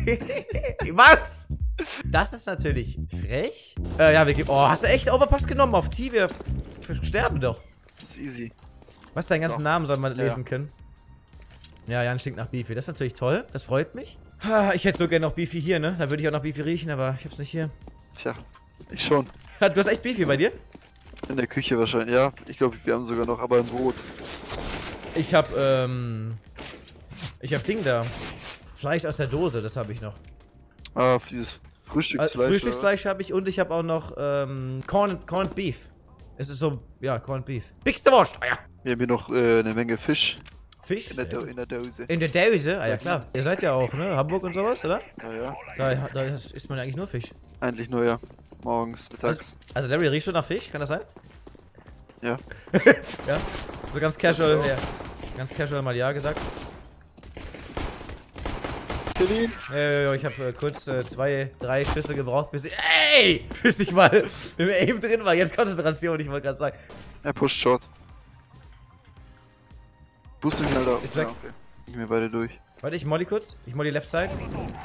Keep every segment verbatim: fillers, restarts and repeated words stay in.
Was? Das ist natürlich frech. Äh, ja, wir geben. Oh, hast du echt Overpass genommen auf T? Wir sterben doch. Das ist easy. Was, deinen ganzen So. Namen soll man Ja, lesen ja. können? Ja, Jan stinkt nach Beefy. Das ist natürlich toll. Das freut mich. Ha, ich hätte so gerne noch Beefy hier, ne? Da würde ich auch noch Beefy riechen, aber ich hab's nicht hier. Tja, ich schon. Du hast echt Beefy bei dir? In der Küche wahrscheinlich. Ja, ich glaube, wir haben sogar noch, aber ein Brot. Ich hab, ähm. Ich hab Ding da. Fleisch aus der Dose, das habe ich noch. Ah, dieses Frühstücksfleisch. Äh, Frühstücksfleisch habe ich und ich habe auch noch, ähm, Corned, Corned Beef. Es ist so, ja, Corned Beef. Bigste Wurst, ah ja. Wir haben hier noch äh, eine Menge Fisch. Fisch? In der, Do in der Dose. In der Dose? Ah ja, klar. Ihr seid ja auch, ne? Hamburg und sowas, oder? Ja, ja. Da, da isst man ja eigentlich nur Fisch. Eigentlich nur, ja. Morgens, mittags. Also, Larry, riechst du nach Fisch? Kann das sein? Ja. Ja? So ganz casual, so. ja. Ganz casual mal ja gesagt. Kill ihn. Äh, ich habe äh, kurz äh, zwei, drei Schüsse gebraucht, bis ich. Ey! Bis ich mal im Aim drin war. Jetzt Konzentration, ich wollte gerade sagen. Er pusht Short. Boost ihn halt auf. Ist weg. Ja, okay. Gehen wir beide durch. Warte, ich molly kurz. Ich molly left side.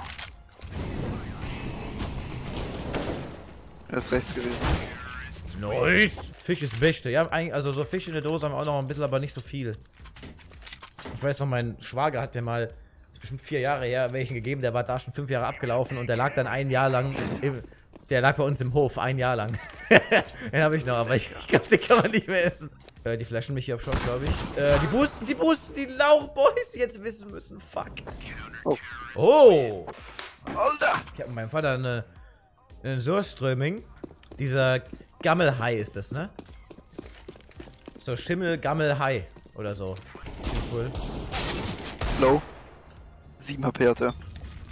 Er ist rechts gewesen. Nice! Fisch ist Beste. Ja, eigentlich- also so Fisch in der Dose haben wir auch noch ein bisschen, aber nicht so viel. Ich weiß noch, mein Schwager hat mir mal, das ist bestimmt vier Jahre her, welchen gegeben, der war da schon fünf Jahre abgelaufen und der lag dann ein Jahr lang, im, der lag bei uns im Hof, ein Jahr lang. Den habe ich noch, aber ich, ich glaube, den kann man nicht mehr essen. Äh, die flashen mich hier ab schon, glaube ich. Äh, die boosten, die boosten, die Lauchboys, die jetzt wissen müssen. Fuck. Oh. Oh! Alter! Ich habe mit meinem Vater eine, eine Surströmming. Dieser Gammelhai ist das, ne? So, Schimmel, Gammelhai oder so. Cool. Low. sieben H P hat er.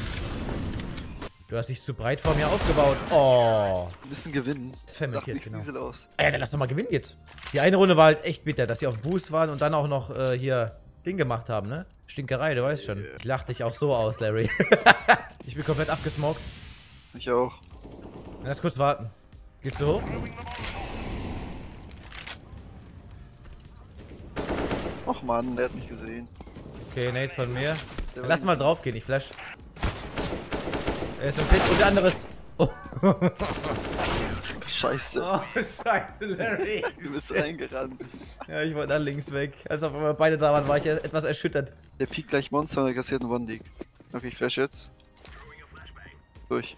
Du hast dich zu breit vor mir aufgebaut. Oh. Wir müssen gewinnen. Das Lach fermentiert, nichts genau. Diesel aus. Ey, dann lass doch mal gewinnen jetzt. Die eine Runde war halt echt bitter, dass sie auf Boost waren und dann auch noch äh, hier Ding gemacht haben, ne? Stinkerei, du weißt schon. Ich lach dich auch so aus, Larry. Ich bin komplett abgesmoked. Ich auch. Lass kurz warten. Gehst du hoch? Och man, der hat mich gesehen. Okay, Nate von mir. Der Lass war- mal drauf gehen, ich flash. Er ist ein Pit und der andere ist. Oh. Scheiße. Oh, scheiße, Larry. Du bist reingerannt. Ja, ich wollte da links weg. Als auf einmal beide da waren, war ich ja etwas erschüttert. Der piekt gleich Monster und er kassiert einen One-Dig. Okay, ich flash jetzt. Durch.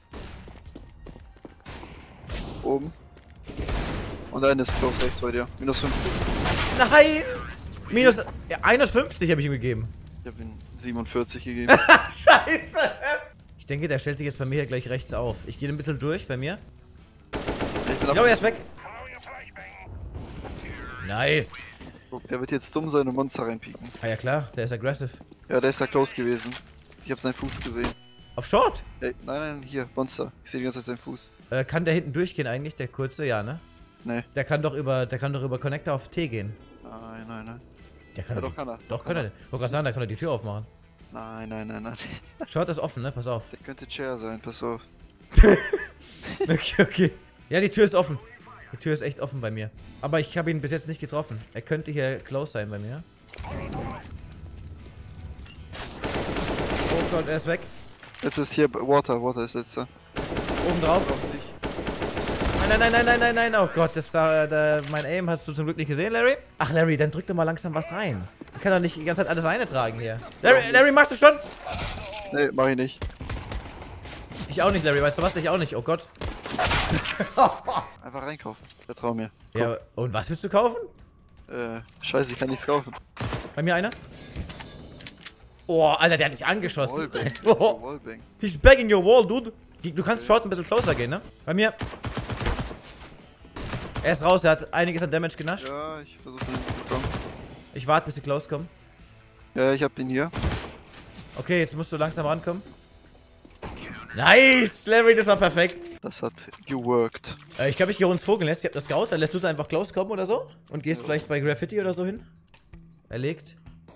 Oben. Und einer ist close rechts bei dir. Minus fünfzig. Nein! Minus ja, einundfünfzig habe ich ihm gegeben. Ich hab ihm siebenundvierzig gegeben. Scheiße! Ich denke, der stellt sich jetzt bei mir hier gleich rechts auf. Ich gehe ein bisschen durch bei mir. Ich bin Jo, er ist weg. Nice. Guck, der wird jetzt dumm sein und Monster reinpieken. Ah ja klar, der ist aggressive. Ja, der ist da close gewesen. Ich hab seinen Fuß gesehen. Auf Short? Ey, nein, nein, hier, Monster. Ich sehe die ganze Zeit seinen Fuß. Äh, kann der hinten durchgehen eigentlich, der kurze? Ja, ne? Nee. Der kann doch über, der kann doch über Connector auf T gehen. Nein, nein, nein. Der kann Ja, doch, doch kann er. Doch kann er. Ich wollte gerade sagen, da kann er die Tür aufmachen. Nein, nein, nein, nein. Short ist offen, ne? Pass auf. Der könnte Chair sein, pass auf. Okay, okay. Ja, die Tür ist offen. Die Tür ist echt offen bei mir. Aber ich habe ihn bis jetzt nicht getroffen. Er könnte hier close sein bei mir. Oh Gott, er ist weg. Jetzt ist hier Water, Water ist letzter. Oben drauf. Nein, nein, nein, nein, nein, nein, nein. Oh Gott, das da, da, mein Aim hast du zum Glück nicht gesehen, Larry? Ach, Larry, dann drück doch mal langsam was rein. Ich kann doch nicht die ganze Zeit alles eine tragen hier. Larry, Larry, machst du schon? Nee, mach ich nicht. Ich auch nicht, Larry. Weißt du was? Ich auch nicht. Oh Gott. Einfach reinkaufen. Vertrau mir. Ja, und was willst du kaufen? Äh, scheiße, ich kann nichts kaufen. Bei mir einer? Oh, Alter, der hat dich angeschossen. Wallbang. Oh. Wallbang. He's bagging your wall, dude. Du kannst short ein bisschen closer gehen, ne? Bei mir. Er ist raus, er hat einiges an Damage genascht. Ja, ich versuche ihn zu bekommen. Ich warte, bis sie close kommen. Ja, ich hab ihn hier. Okay, jetzt musst du langsam rankommen. Nice! Larry, das war perfekt. Das hat geworkt. Äh, ich glaube, ich gehe uns Vogelnest. Ich hab das Scout. Dann lässt du es einfach close kommen oder so. Und gehst vielleicht bei Graffiti oder so hin. Erlegt.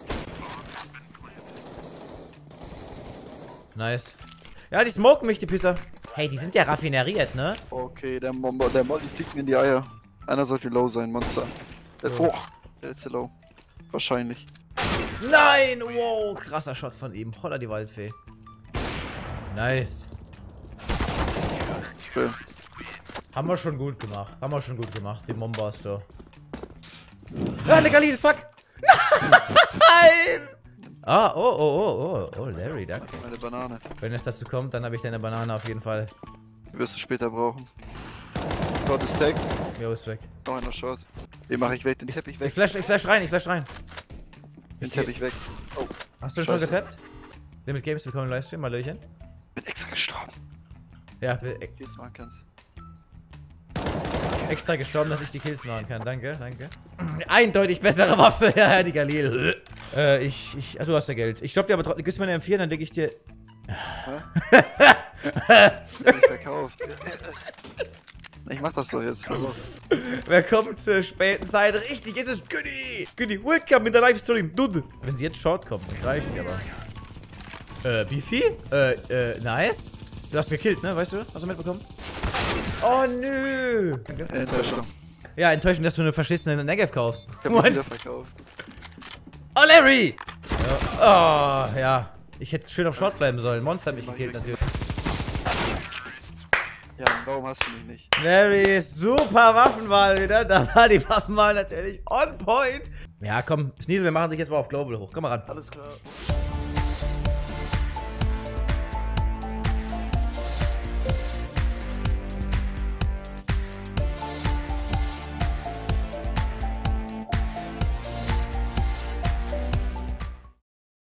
Nice. Ja, die smoken mich, die Pisser. Hey, die sind ja raffineriert, ne? Okay, der, Mom der Molly fliegt mir in die Eier. Einer sollte low sein, Monster. Der, So. oh, der letzte low. Wahrscheinlich. Nein! Wow, krasser Shot von ihm. Holla die Waldfee. Nice. Schön. Haben wir schon gut gemacht. Haben wir schon gut gemacht, die Mombastor. Ah, der Galil, fuck! Nein! Ah, oh, oh, oh, oh, oh, Larry, danke. Meine Banane. Wenn es dazu kommt, dann habe ich deine Banane auf jeden Fall. Die wirst du später brauchen. Short ist tagged. Jo, ist weg. Noch einer Short. Den mache ich weg, den Teppich Ich weg. flash, ich flash rein, ich flash rein. Den Teppich weg. Oh. Hast du Scheiße. schon getappt? Limit Games, willkommen im Livestream, Hallöchen. Bin extra gestorben. Ja, bin e- Jetzt machen kannst. extra gestorben, dass ich die Kills machen kann. Danke, danke. Eindeutig bessere Waffe, ja, die Galil. äh, ich, ich, also du hast ja Geld. Ich glaub dir aber trotzdem, gibst mir eine M vier, dann leg ich dir... Hä? Ich hab mich verkauft. Ich mach das so jetzt. Pass auf. Wer kommt zur späten Zeit? Richtig, ist es Günni! Günni, welcome in der Livestream, dude! Wenn sie jetzt short kommen, dann reichen die aber. Äh, Beefy? Äh, äh, nice. Du hast gekillt, ne? Weißt du? Hast du mitbekommen? Oh, nö! Äh, Enttäuschung. Ja, enttäuschend, dass du eine verschissene Negev kaufst. Ich hab mich wieder verkauft. Oh, Larry! Ja. Oh, ja. Ich hätte schön auf Short bleiben sollen. Monster hat mich gekillt, natürlich. Ja, warum hast du mich nicht? Larry ist super Waffenwahl wieder. Da war die Waffenwahl natürlich on point. Ja, komm, Sneasel, wir machen dich jetzt mal auf Global hoch. Komm mal ran. Alles klar.